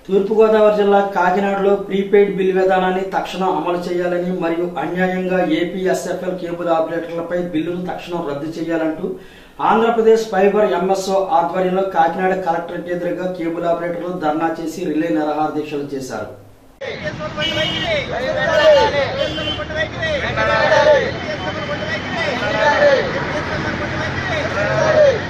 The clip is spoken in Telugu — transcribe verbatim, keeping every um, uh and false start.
తూర్పుగోదావరి జిల్లా కాకినాడలో ప్రీపెయిడ్ బిల్ విధానాన్ని తక్షణం అమలు చేయాలని మరియు అన్యాయంగా ఏపీఎస్ఎఫ్ఎల్ కేబుల్ ఆపరేటర్లపై బిల్లును తక్షణం రద్దు చేయాలంటూ ఆంధ్రప్రదేశ్ ఫైబర్ ఎంఎస్ఓ ఆధ్వర్యంలో కాకినాడ కలెక్టరేట్ ఎదురుగా కేబుల్ ఆపరేటర్లు ధర్నా చేసి రిలే నిరాహార దీక్షలు చేశారు. Hey!